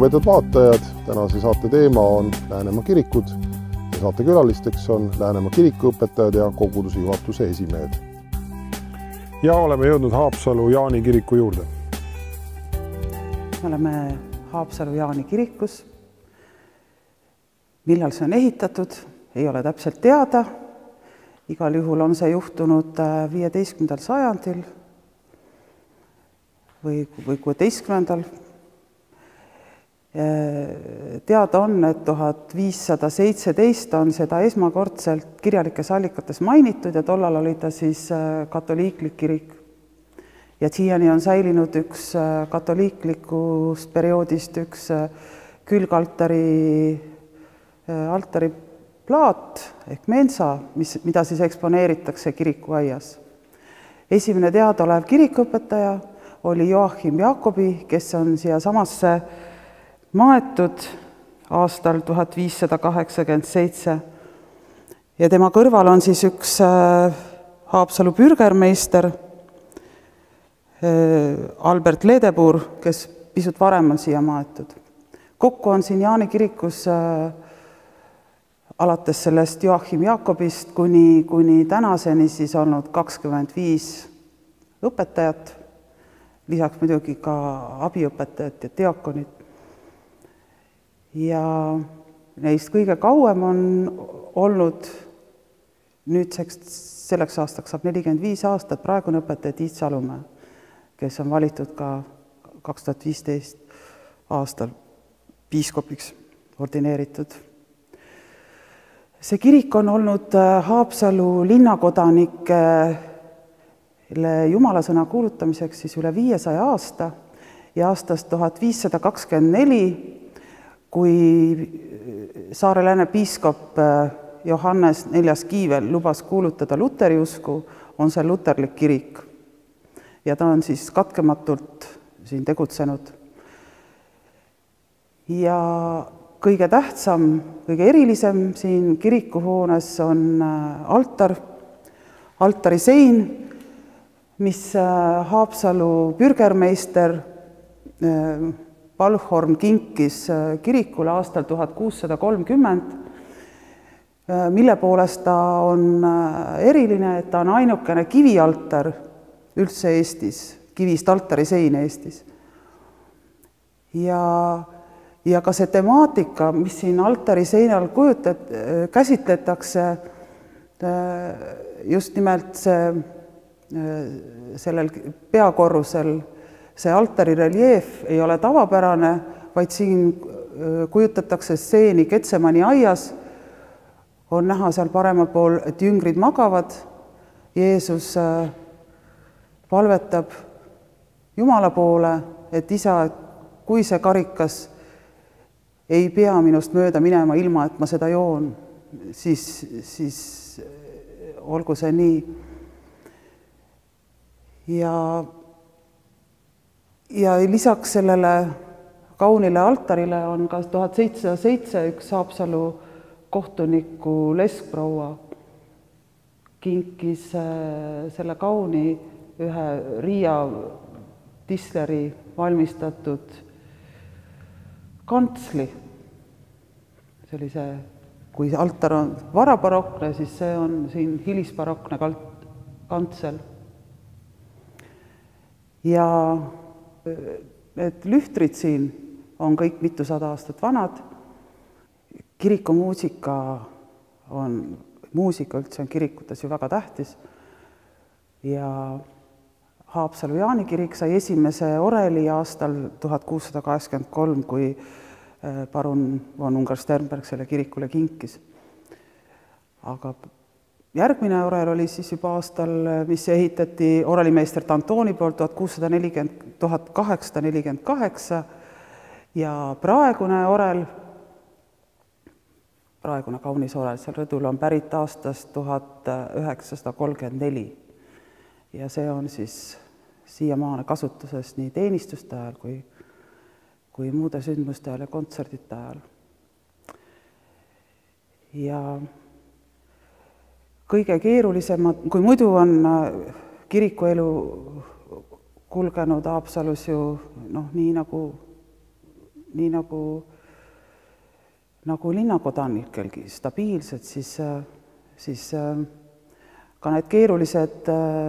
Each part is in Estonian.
Lugupeetud vaatajad, tänase saate teema on Läänemaa kirikud ja saate külalisteks on Läänemaa kirikuõpetajad ja koguduse juhatuse esimehed. Ja oleme jõudnud Haapsalu Jaani kiriku juurde. Me oleme Haapsalu Jaani kirikus. Millal see on ehitatud, ei ole täpselt teada. Igal juhul on see juhtunud 15. sajandil või 16. Teada on, et 1517 on seda esmakordselt kirjalikes allikates mainitud ja tollal oli ta siis katoliiklik kirik. Ja siiani on säilinud üks katoliiklikust perioodist üks külgaltari plaat ehk mensa, mida siis eksponeeritakse kirikuaias. Esimene teadaolev kirikuõpetaja oli Joachim Jacobi, kes on siia samasse maetud aastal 1587 ja tema kõrval on siis üks Haapsalu bürgermeister Albert Ledepur, kes pisut varem on siia maetud. Kokku on siin Jaani kirikus alates sellest Joachim Jacobist kuni tänaseni siis olnud 25 õpetajat, lisaks muidugi ka abiõpetajad ja diakonid. Ja neist kõige kauem on olnud nüüdseks selleks aastaks saab 45 aastat praegune õpetaja Tiit Salumäe, kes on valitud ka 2015 aastal piiskopiks ordineeritud. See kirik on olnud Haapsalu linnakodanikele jumalasõna kuulutamiseks siis üle 500 aasta ja aastast 1524 kui Saare Lääne piiskop Johannes IV Kiivel lubas kuulutada luteri usku, on see luterlik kirik. Ja ta on siis katkematult siin tegutsenud. Ja kõige tähtsam, kõige erilisem siin kirikuhoones on altari sein, mis Haapsalu bürgermeister Palhorn kinkis kirikule aastal 1630, mille poolest ta on eriline, et ta on ainukene kivialtar üldse Eestis, kivist altari sein Eestis. Ja ka see temaatika, mis siin altari seinal käsitletakse, just nimelt sellel peakorrusel, see altari reljeef ei ole tavapärane, vaid siin kujutatakse stseeni Getsemani aias, on näha seal paremal pool, et jüngrid magavad, Jeesus palvetab Jumala poole, et isa, kui see karikas ei pea minust mööda minema ilma, et ma seda joon, siis olgu see nii. Ja lisaks sellele kaunile altarile on ka 1707 üks Haapsalu kohtuniku leskproua kinkis selle kauni ühe Riia Tisleri valmistatud kantsli. Sellise, kui altar on varabarokne, siis see on siin hilisbarokne kantsel. Ja need lühtrid siin on kõik mitusada aastat vanad. Kirikumuusika üldse on kirikutes ju väga tähtis. Ja Haapsalu Jaani kirik sai esimese oreli aastal 1683, kui parun von Ungar-Sternberg selle kirikule kinkis. Aga järgmine orel oli siis juba aastal, mis ehitati orelimeister Tantoni poolt 1848 ja praegune kaunis orel seal rõdul on pärit aastast 1934 ja see on siis siiamaane kasutuses nii teenistuste ajal kui muude sündmuste ajal ja kontserdite ajal. Ja kõige keerulisemad, kui muidu on kirikuelu kulgenud Haapsalus ju nii nagu nii nagu linnakodanikelgi stabiilsed, siis ka need keerulised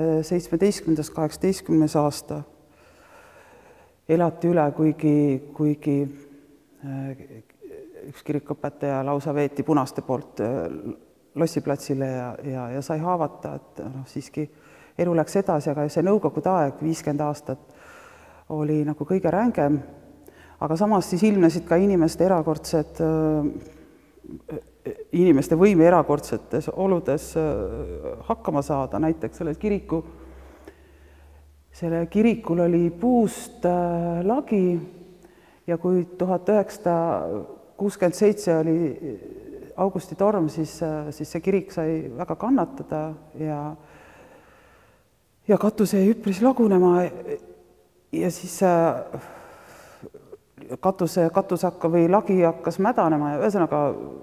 17.–18. aasta elati üle, kuigi üks kirikuõpetaja lausa veeti punaste poolt Lossiplatsile ja sai haavata, et siiski elu läks edasi, aga see Nõukogude aeg, 50 aastat, oli nagu kõige rängem, aga samas siis ilmnesid ka inimeste võime erakordsetes oludes hakkama saada, näiteks selle kirikul oli puust lagi ja kui 1967 oli augustitorm, siis see kirik sai väga kannatada ja katus jäi üpris lagunema ja siis lagi hakkas mädanema ja ühesõnaga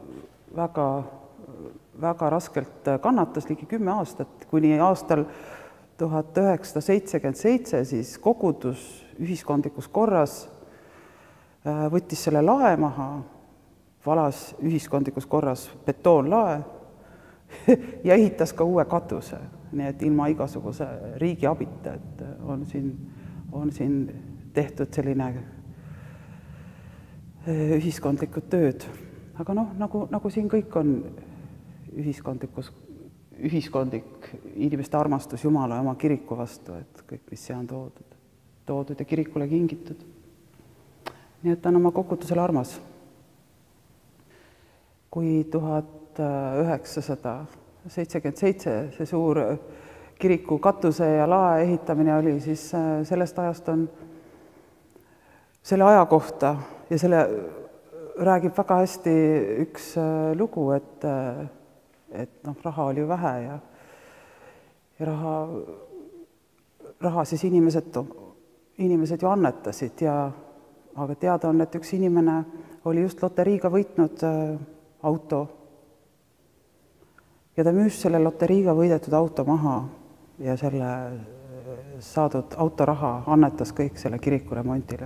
väga raskelt kannatas ligi 10 aastat, kuni aastal 1977 siis kogudus ühiskondlikus korras võttis selle lae maha, valas ühiskondlikus korras betoonlae ja ehitas ka uue katuse, nii et ilma igasuguse riigi abita, et on siin tehtud selline ühiskondlikud tööd. Aga nagu siin kõik on ühiskondlik inimeste armastus Jumala ja oma kiriku vastu, et kõik, mis siia on toodud ja kirikule kingitud. Nii et ta on oma kogudusele armas. Kui 1977 see suur kiriku katuse ja lae ehitamine oli, siis sellest ajast on selle aja kohta ja selle räägib väga hästi üks lugu, et raha oli ju vähe ja raha siis inimesed ju annetasid, aga teada on, et üks inimene oli just loteriiga võitnud auto ja ta müüs selle loteriiga võidetud auto maha ja selle saadud autoraha annetas kõik selle kiriku remondile.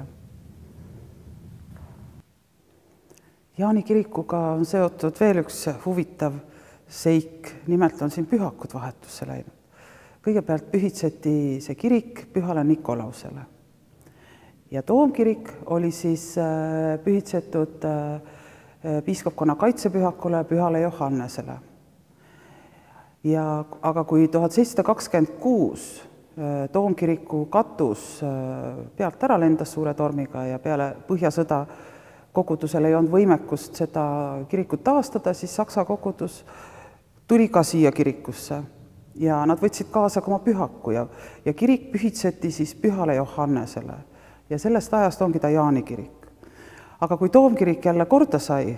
Jaani kirikuga on seotud veel üks huvitav seik, nimelt on siin pühakud vahetusse läinud. Kõigepealt pühitseti see kirik Pühale Nikolausele ja toomkirik oli siis pühitsetud piiskopkonna kaitsepühakule Pühale Johannesele. Aga kui 1726 toomkiriku katus pealt ära lendas suure tormiga ja peale Põhjasõda kogudusel ei olnud võimekust seda kirikut taastada, siis Saksa kogudus tuli ka siia kirikusse ja nad võtsid kaasa ka oma pühaku ja kirik pühitseti siis Pühale Johannesele ja sellest ajast ongi ta Jaani kirik. Aga kui toomkirik jälle korda sai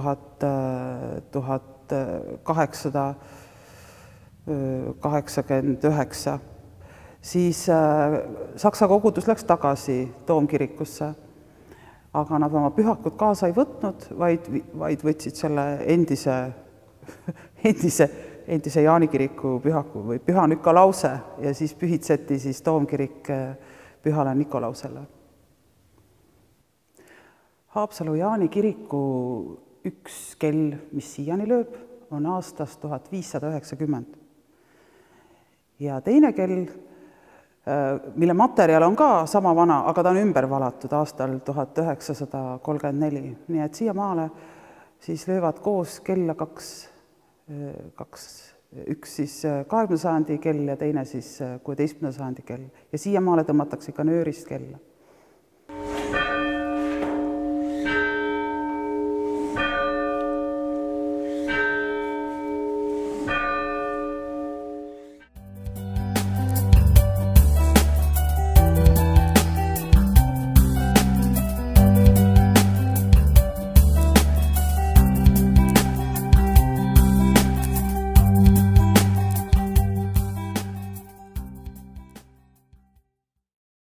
1889, siis Saksa kogudus läks tagasi toomkirikusse, aga nad oma pühakud kaasa ei võtnud, vaid võtsid selle endise Jaani kiriku pühaku või Püha Nikolause ja siis pühitseti siis toomkirik Pühale Nikolausele. Haapsalu Jaani kiriku üks kell, mis siiani lööb, on aastast 1590. Ja teine kell, mille materjal on ka sama vana, aga ta on ümber valatud aastal 1934. Nii et siia maale siis löövad koos kella kaks, üks siis 20. sajandi kell ja teine siis 16. sajandi kell. Ja siia maale tõmmatakse ka nöörist kella.